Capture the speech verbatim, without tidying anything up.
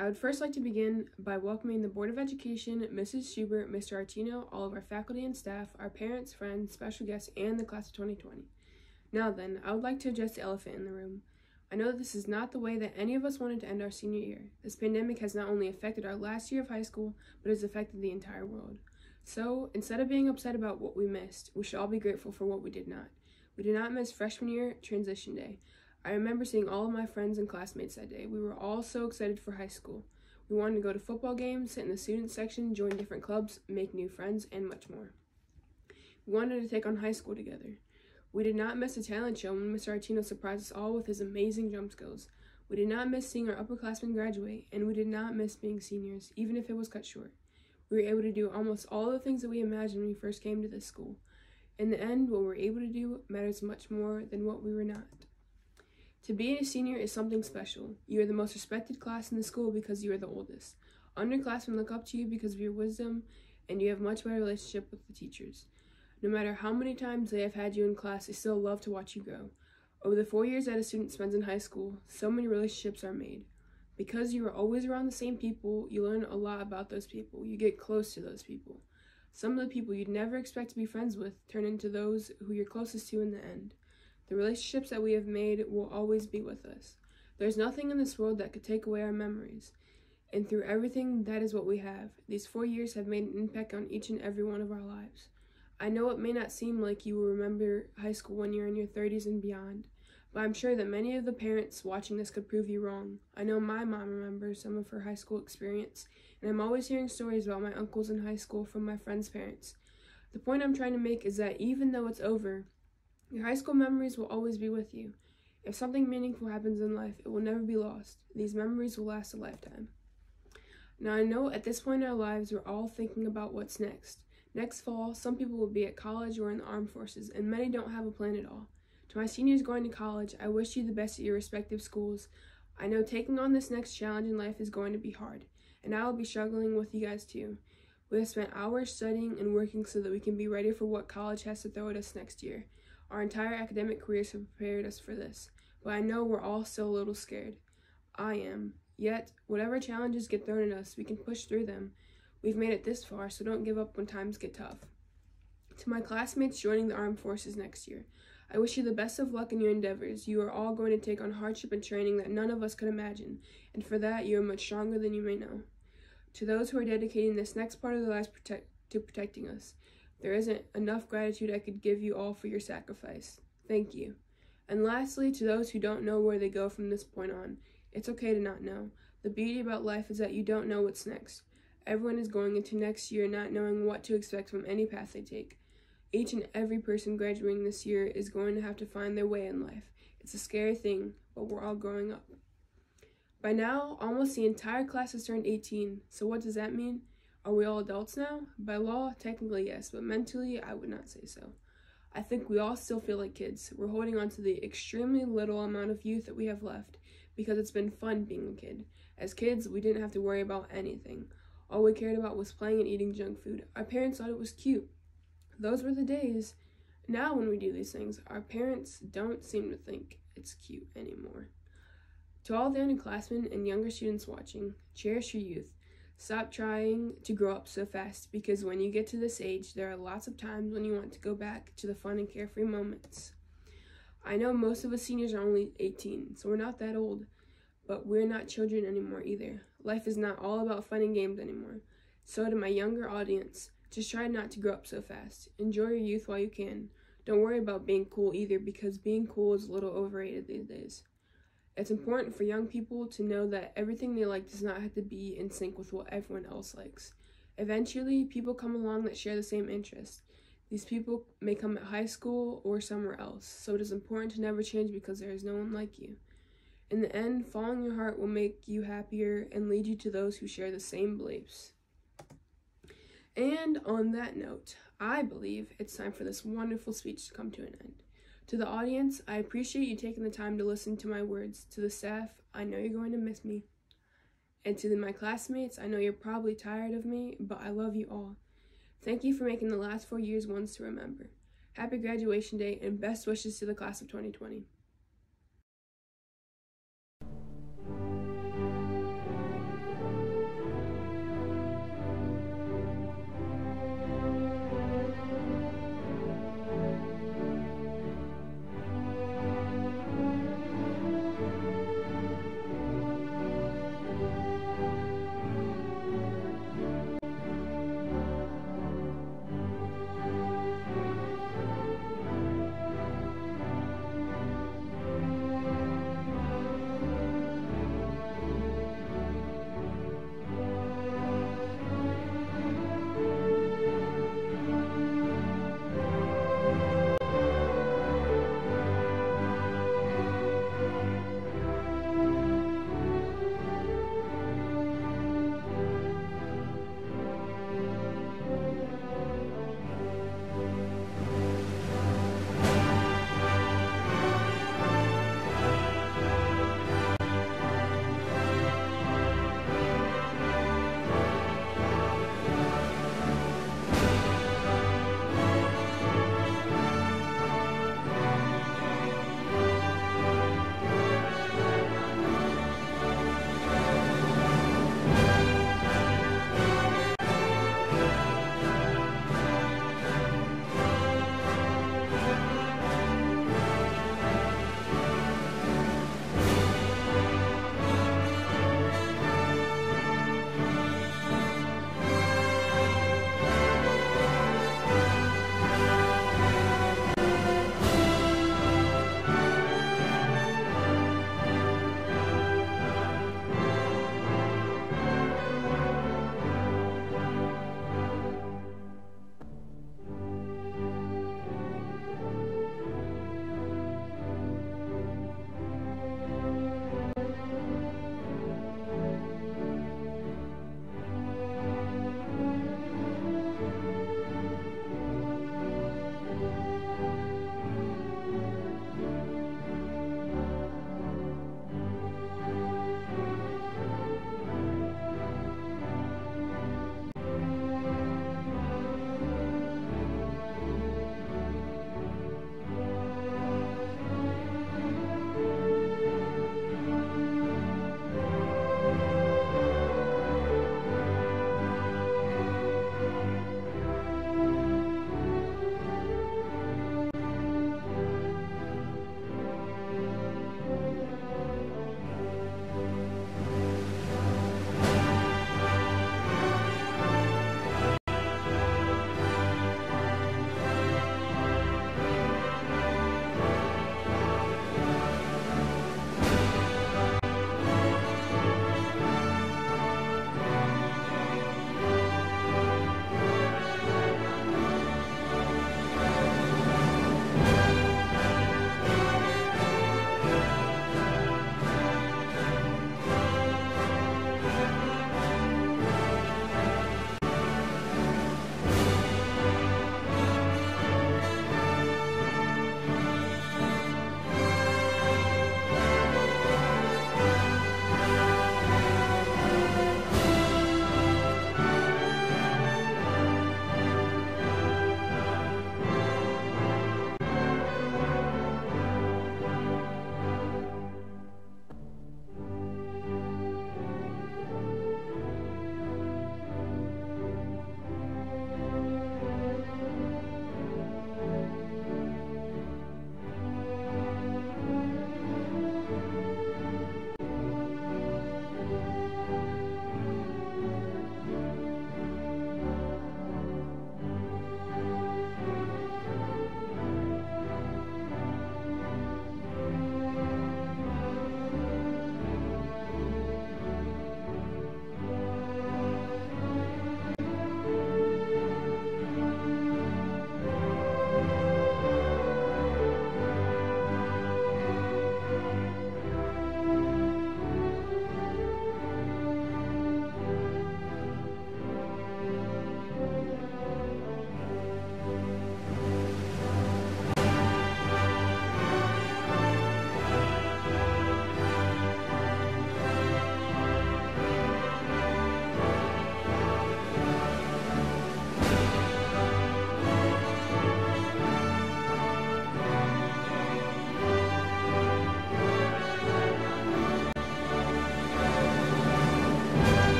I would first like to begin by welcoming the Board of Education, Missus Schubert, Mister Artino, all of our faculty and staff, our parents, friends, special guests, and the class of twenty twenty. Now then, I would like to address the elephant in the room. I know that this is not the way that any of us wanted to end our senior year. This pandemic has not only affected our last year of high school, but has affected the entire world. So, instead of being upset about what we missed, we should all be grateful for what we did not. We did not miss freshman year transition day. I remember seeing all of my friends and classmates that day. We were all so excited for high school. We wanted to go to football games, sit in the student section, join different clubs, make new friends, and much more. We wanted to take on high school together. We did not miss a talent show when Mister Artino surprised us all with his amazing jump skills. We did not miss seeing our upperclassmen graduate, and we did not miss being seniors, even if it was cut short. We were able to do almost all the things that we imagined when we first came to this school. In the end, what we were able to do matters much more than what we were not. To be a senior is something special. You are the most respected class in the school because you are the oldest. Underclassmen look up to you because of your wisdom, and you have much better relationship with the teachers. No matter how many times they have had you in class, they still love to watch you grow. Over the four years that a student spends in high school, so many relationships are made. Because you are always around the same people, you learn a lot about those people. You get close to those people. Some of the people you'd never expect to be friends with turn into those who you're closest to in the end. The relationships that we have made will always be with us. There's nothing in this world that could take away our memories. And through everything, that is what we have. These four years have made an impact on each and every one of our lives. I know it may not seem like you will remember high school when you're in your thirties and beyond, but I'm sure that many of the parents watching this could prove you wrong. I know my mom remembers some of her high school experience, and I'm always hearing stories about my uncles in high school from my friends' parents. The point I'm trying to make is that even though it's over, your high school memories will always be with you. If something meaningful happens in life, it will never be lost. These memories will last a lifetime. Now, I know at this point in our lives, we're all thinking about what's next. Next fall, some people will be at college or in the armed forces, and many don't have a plan at all. To my seniors going to college, I wish you the best at your respective schools. I know taking on this next challenge in life is going to be hard, and I will be struggling with you guys too. We have spent hours studying and working so that we can be ready for what college has to throw at us next year. Our entire academic careers have prepared us for this, but I know we're all still a little scared. I am. Yet, whatever challenges get thrown at us, we can push through them. We've made it this far, so don't give up when times get tough. To my classmates joining the armed forces next year, I wish you the best of luck in your endeavors. You are all going to take on hardship and training that none of us could imagine, and for that, you are much stronger than you may know. To those who are dedicating this next part of their lives protect, to protecting us, there isn't enough gratitude I could give you all for your sacrifice. Thank you. And lastly, to those who don't know where they go from this point on, it's okay to not know. The beauty about life is that you don't know what's next. Everyone is going into next year not knowing what to expect from any path they take. Each and every person graduating this year is going to have to find their way in life. It's a scary thing, but we're all growing up. By now, almost the entire class has turned eighteen, so what does that mean? Are we all adults now? By law, technically yes, but mentally, I would not say so. I think we all still feel like kids. We're holding on to the extremely little amount of youth that we have left because it's been fun being a kid. As kids, we didn't have to worry about anything. All we cared about was playing and eating junk food. Our parents thought it was cute. Those were the days. Now when we do these things, our parents don't seem to think it's cute anymore. To all the underclassmen and younger students watching, cherish your youth. Stop trying to grow up so fast, because when you get to this age, there are lots of times when you want to go back to the fun and carefree moments. I know most of us seniors are only eighteen, so we're not that old, but we're not children anymore either. Life is not all about fun and games anymore. So to my younger audience, just try not to grow up so fast. Enjoy your youth while you can. Don't worry about being cool either, because being cool is a little overrated these days. It's important for young people to know that everything they like does not have to be in sync with what everyone else likes. Eventually, people come along that share the same interests. These people may come at high school or somewhere else, so it is important to never change because there is no one like you. In the end, following your heart will make you happier and lead you to those who share the same beliefs. And on that note, I believe it's time for this wonderful speech to come to an end. To the audience, I appreciate you taking the time to listen to my words. To the staff, I know you're going to miss me. And to the, my classmates, I know you're probably tired of me, but I love you all. Thank you for making the last four years ones to remember. Happy graduation day and best wishes to the class of twenty twenty.